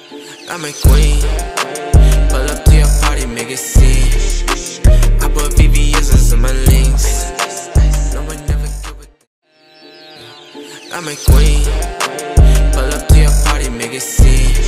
I'm a queen. Pull up to your party, make it scene. I put VVS's in my links. No one never get with. I'm a queen. Pull up to your party, make it scene.